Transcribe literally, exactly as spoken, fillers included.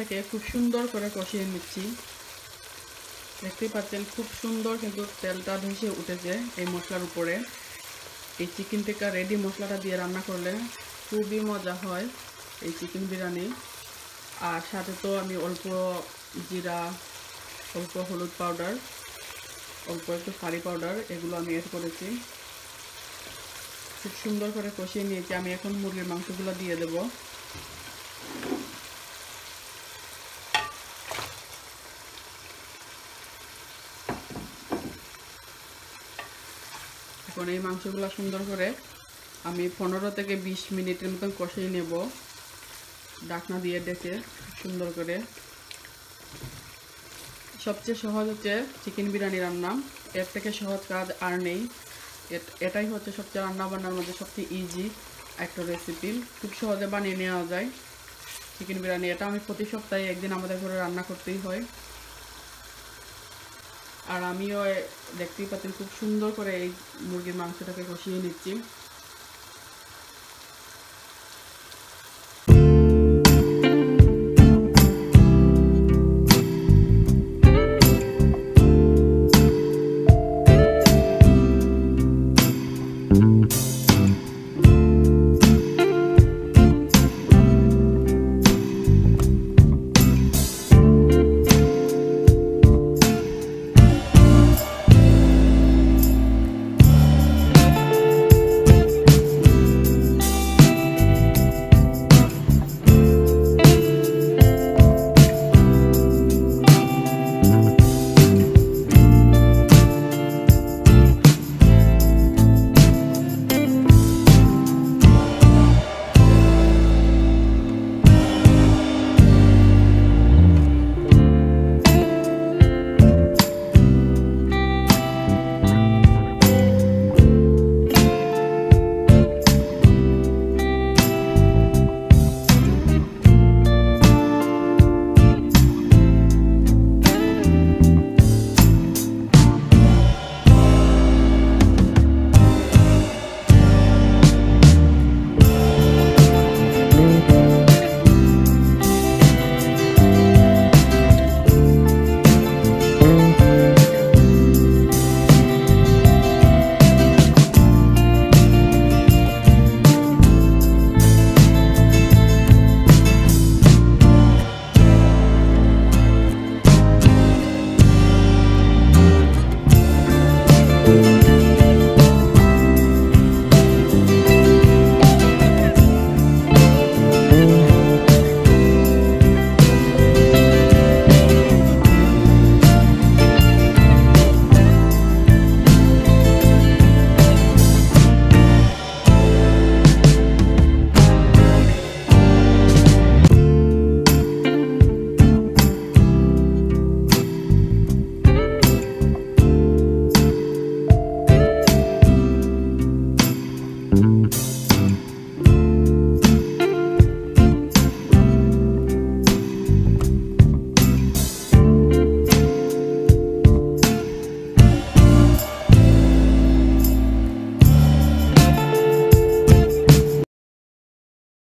থেকে খুব সুন্দর করে কষিয়ে নিচ্ছি। দেখতেই পাচ্ছেন খুব সুন্দর কিন্তু তেলটা ভেসে উঠেছে এই মশলার উপরে। এই চিকেন টিক্কা রেডি মশলাটা দিয়ে রান্না করলে খুবই মজা হয় এই চিকেন বিরিয়ানি। আর সাথে তো আমি অল্প জিরা, অল্প হলুদ পাউডার, অল্প একটু কারি পাউডার এগুলো আমি অ্যাড করেছি। খুব সুন্দর করে কষিয়ে নিয়েছি। আমি এখন মুরগির মাংসগুলো দিয়ে দেব। এখন এই মাংসগুলো সুন্দর করে আমি পনেরো থেকে বিশ মিনিটের মতন কষিয়ে নেব ঢাকনা দিয়ে ডেকে সুন্দর করে। সবচেয়ে সহজ হচ্ছে চিকেন বিরিয়ানি রান্না, এর থেকে সহজ কাজ আর নেই। এটাই হচ্ছে সবচেয়ে রান্না বান্নার মধ্যে সবচেয়ে ইজি একটা রেসিপি, খুব সহজে বানিয়ে নেওয়া যায় চিকেন বিরিয়ানি। এটা আমি প্রতি সপ্তাহে একদিন আমাদের ঘরে রান্না করতেই হয়। আর আমিও দেখতেই পাচ্ছেন খুব সুন্দর করে এই মুরগির মাংসটাকে কষিয়ে নিচ্ছি।